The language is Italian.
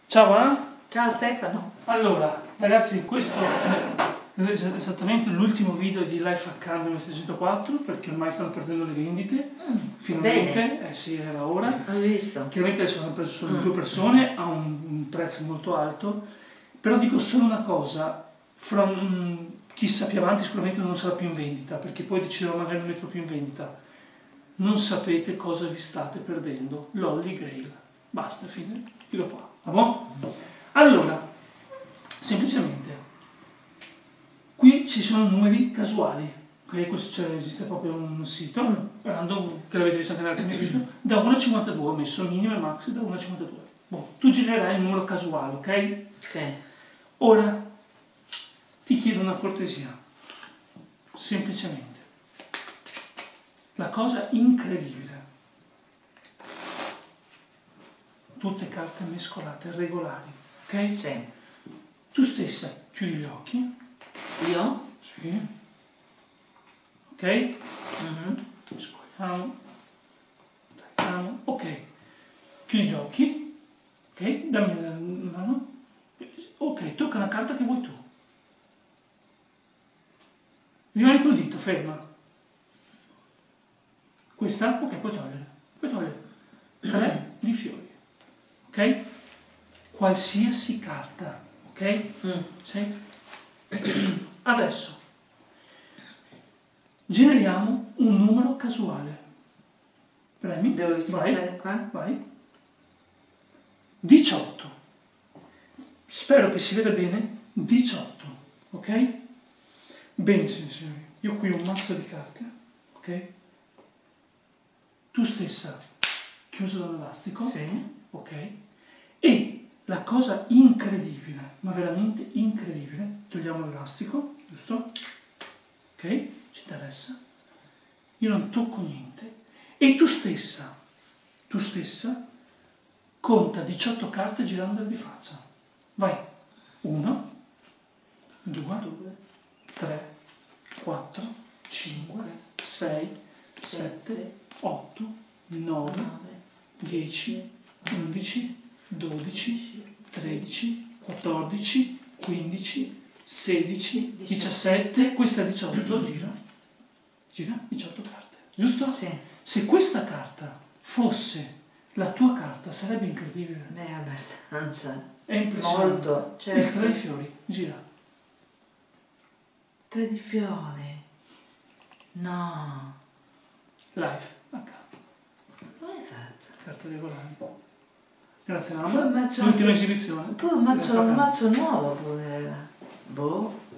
Ciao, Ciao Stefano. Allora, ragazzi, questo è esattamente l'ultimo video di Life Account 604 perché ormai stanno partendo le vendite. Finalmente, sì, era ora. Ho visto. Chiaramente adesso hanno preso solo 2 persone a un prezzo molto alto, però dico solo una cosa, chissà più avanti sicuramente non sarà più in vendita, perché poi deciderò magari non metterlo più in vendita. Non sapete cosa vi state perdendo, l'Holy Grail. Basta, fine, chiudo qua. Va buon? Allora, semplicemente, qui ci sono numeri casuali, ok? Questo, cioè, esiste proprio un sito, random, che l'avete visto anche negli altri miei video, da 1 a 52, ho messo minimo e max da 1 a 52. Boh, tu genererai il numero casuale, ok? Ok. Ora, ti chiedo una cortesia, semplicemente. La cosa incredibile, tutte carte mescolate, regolari, ok? Sì. Tu stessa chiudi gli occhi. Io? Sì. Ok? Scogliamo. Tagliamo. Ok. Chiudi gli occhi. Ok? Dammi la mano. Ok, tocca una carta che vuoi tu. Rimani col dito, ferma. Questa? Ok, puoi togliere. Puoi togliere. 3 di fiori. Ok? Qualsiasi carta. Ok? Sì? Adesso generiamo un numero casuale. Premi. Devo Vai. iniziare qua? Vai. 18. Spero che si veda bene. 18. Ok? Benissimo, signori. Io qui ho un mazzo di carte. Ok? Tu stessa chiuso dall'elastico. Sì. Ok? E la cosa incredibile, ma veramente incredibile, togliamo l'elastico, giusto? Ok? Ci interessa? Io non tocco niente. E tu stessa conta 18 carte girandole di faccia. Vai. 1, 2, 3, 4, 5, 6, 7, 8, 9, 10, 11, 12, 13, 14, 15, 16, 17, questa è 18, gira 18 carte, giusto? Sì. Se questa carta fosse la tua carta sarebbe incredibile. Beh, abbastanza. È impressionante. Molto, certo. Il 3 di fiori, gira. 3 di fiore. No. Life, acca. Come hai fatto? Carte regolari. Grazie Poi mamma. un mazzo L'ultima anche- esibizione. Poi un mazzo nuovo pure era. Boh.